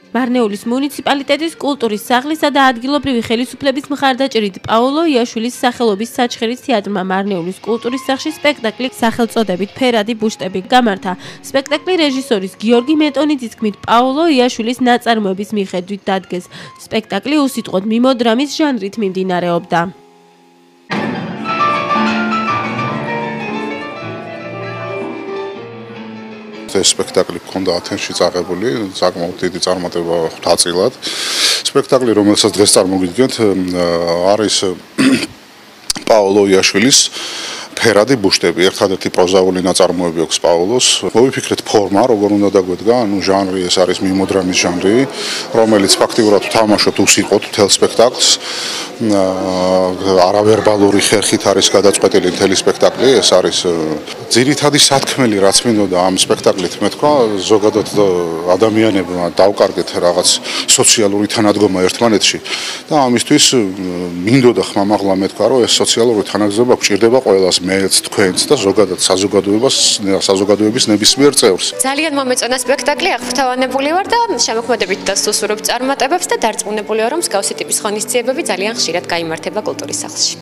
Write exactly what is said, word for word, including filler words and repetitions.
მარნეულის მუნიციპალიტეტის კულტურის სახლისა და ადგილობრივი ხელისუფლების მხარდაჭერით პაოლო იაშვილის სახელობის საჩხერის თეატრმა მარნეულის კულტურის სახლში სპექტაკლი სახელწოდებით ფერადი ბუშტები გამართა. სპექტაკლი რეჟისორის გიორგი მეტონიძის თქმით პაოლო იაშვილის ნაწარმოების მიხედვით დადგეს. სპექტაკლი უსიტყვოდ მიმოდრამის ჟანრით მიმდინარეობდა. ეს სპექტაკლი ქონდა ათენში წაღებული, საკმაოდ დიდი წარმატება ხვდაწილად. სპექტაკლი, რომელსაც დღეს წარმოგიდგენთ, არის პაოლო იაშვილის ფერადი ბუშტები. ერთადერთი პროზაული ნაწარმოები აქვს პაოლოს. მოვიფიქრეთ ფორმა, როგორ უნდა დაგვედგა, ანუ ჟანრი ეს არის მიმოდრამის ჟანრი, რომელიც ფაქტიურად თამაშობთ უსიტყვოდ მთელ სპექტაკლს. არავერბალური ხერხით არის გადაწყვეტილი მთელი სპექტაკლი, ეს არის ძირითადი სათქმელი, რაც მინდოდა ამ სპექტაკლით მეთქვა, ზოგადად ადამიანებმა დავკარგეთ რაღაც სოციალური თანადგომა ერთმანეთში და ამისთვის მინდოდა ხმამაღლა მეთქვა, რომ ეს სოციალური თანაგზობა გვჭირდება ყველას, მეც, თქვენც და ზოგადად საზოგადოებას, საზოგადოების ნებისმიერ წევრს. ძალიან მომეწონა სპექტაკლი, აღფრთოვანებული ვარ და შემოქმედებით და სუსურობ წარმატებებს და დარწმუნებული ვარ, რომ მსგავსი ტიპის ღონისძიებები ძალიან ხშირად გაიმართება კულტურის სახლში.